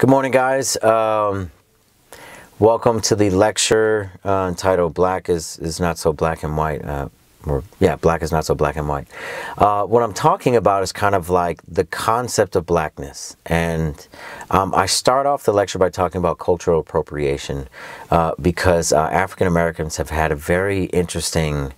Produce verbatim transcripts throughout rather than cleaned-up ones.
Good morning, guys. Um, welcome to the lecture uh, entitled "Black is is not so black and white." Uh, or yeah, black is not so black and white. Uh, what I'm talking about is kind of like the concept of blackness, and um, I start off the lecture by talking about cultural appropriation uh, because uh, African Americans have had a very interesting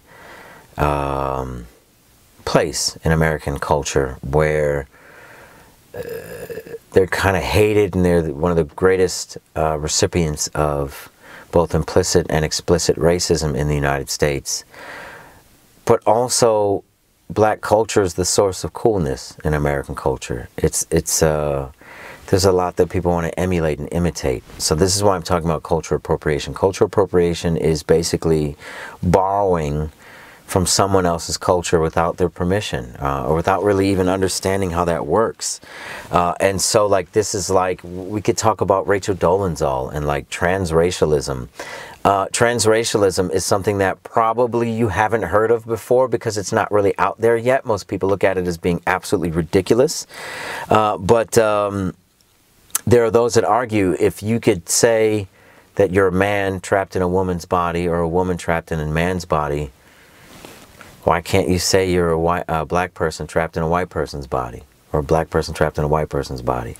um, place in American culture where Uh, they're kind of hated, and they're one of the greatest uh, recipients of both implicit and explicit racism in the United States. But also, black culture is the source of coolness in American culture. It's it's uh, there's a lot that people want to emulate and imitate. So this is why I'm talking about cultural appropriation. Cultural appropriation is basically borrowing from someone else's culture without their permission, uh, or without really even understanding how that works. Uh, and so, like, this is like, we could talk about Rachel Dolezal and, like, transracialism. Uh, transracialism is something that probably you haven't heard of before because it's not really out there yet. Most people look at it as being absolutely ridiculous. Uh, but um, there are those that argue if you could say that you're a man trapped in a woman's body or a woman trapped in a man's body, why can't you say you're a white, uh, black person trapped in a white person's body, or a black person trapped in a white person's body?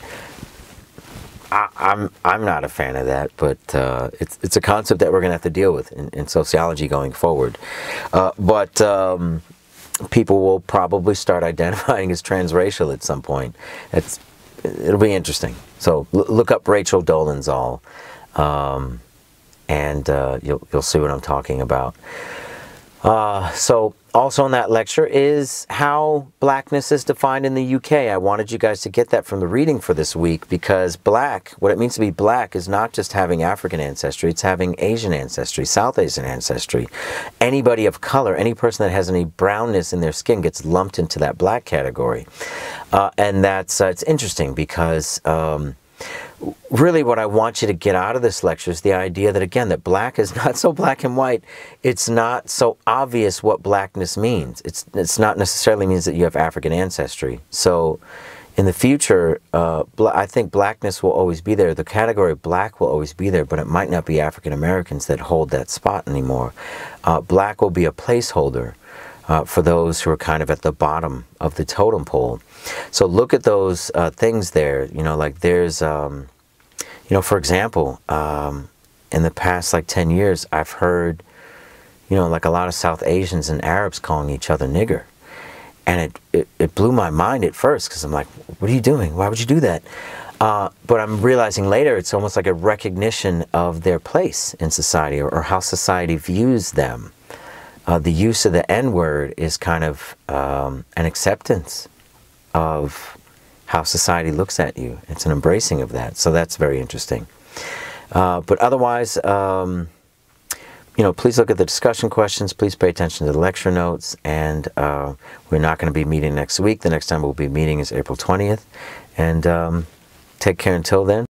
I, I'm I'm not a fan of that, but uh, it's it's a concept that we're going to have to deal with in, in sociology going forward. Uh, but um, people will probably start identifying as transracial at some point. It's it'll be interesting. So look up Rachel Dolezal, um, and uh, you'll you'll see what I'm talking about. Uh, so also in that lecture is how blackness is defined in the U K. I wanted you guys to get that from the reading for this week, because black, what it means to be black, is not just having African ancestry, it's having Asian ancestry, South Asian ancestry. Anybody of color, any person that has any brownness in their skin gets lumped into that black category. Uh, and that's, uh, it's interesting because um, really what I want you to get out of this lecture is the idea that, again, that black is not so black and white. It's not so obvious what blackness means. It's, it's not necessarily means that you have African ancestry. So in the future, uh, I think blackness will always be there. The category black will always be there, but it might not be African Americans that hold that spot anymore. Uh, black will be a placeholder Uh, for those who are kind of at the bottom of the totem pole. So look at those uh, things there. You know, like there's, um, you know, for example, um, in the past like ten years, I've heard, you know, like a lot of South Asians and Arabs calling each other nigger. And it, it, it blew my mind at first, because I'm like, what are you doing? Why would you do that? Uh, but I'm realizing later it's almost like a recognition of their place in society, or, or how society views them. Uh, the use of the N-word is kind of um, an acceptance of how society looks at you. It's an embracing of that. So that's very interesting. Uh, but otherwise, um, you know, please look at the discussion questions. Please pay attention to the lecture notes. And uh, we're not going to be meeting next week. The next time we'll be meeting is April twentieth. And um, take care until then.